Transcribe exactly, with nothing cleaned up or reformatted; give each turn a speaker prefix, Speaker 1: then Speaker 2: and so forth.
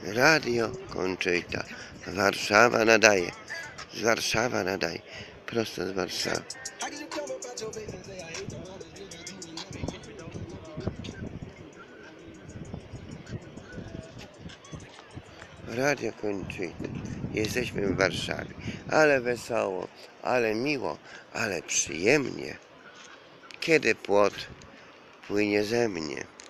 Speaker 1: Radio Conchita. Warszawa nadaje. Z Warszawa nadaje. Prosto z Warszawy. Radio Conchita. Jesteśmy w Warszawie. Ale wesoło, ale miło, ale przyjemnie. Kiedy płot płynie ze mnie.